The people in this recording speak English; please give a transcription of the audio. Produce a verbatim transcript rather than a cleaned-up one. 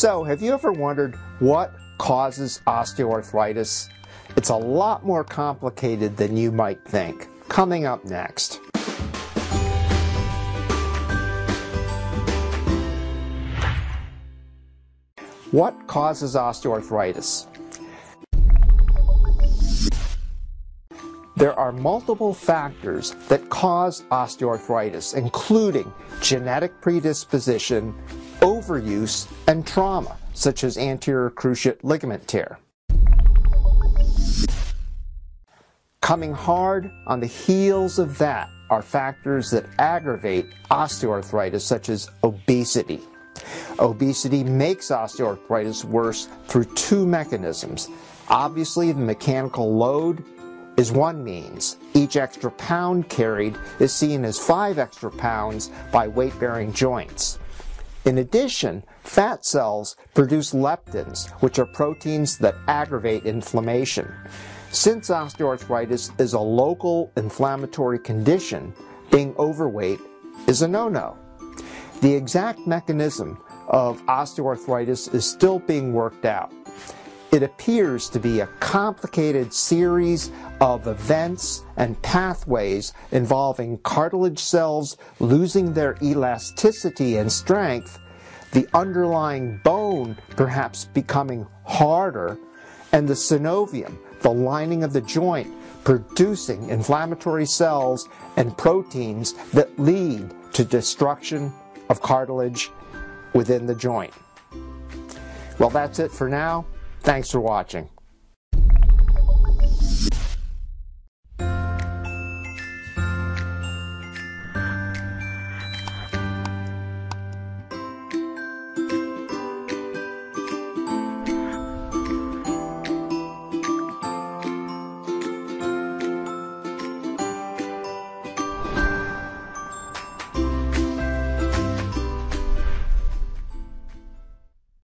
So, have you ever wondered what causes osteoarthritis? It's a lot more complicated than you might think. Coming up next. What causes osteoarthritis? There are multiple factors that cause osteoarthritis, including genetic predisposition, overuse, and trauma, such as anterior cruciate ligament tear. Coming hard on the heels of that are factors that aggravate osteoarthritis, such as obesity. Obesity makes osteoarthritis worse through two mechanisms. Obviously, the mechanical load is one means. Each extra pound carried is seen as five extra pounds by weight-bearing joints. In addition, fat cells produce leptins, which are proteins that aggravate inflammation. Since osteoarthritis is a local inflammatory condition, being overweight is a no-no. The exact mechanism of osteoarthritis is still being worked out. It appears to be a complicated series of events and pathways involving cartilage cells losing their elasticity and strength, the underlying bone perhaps becoming harder, and the synovium, the lining of the joint, producing inflammatory cells and proteins that lead to destruction of cartilage within the joint. Well, that's it for now. Thanks for watching.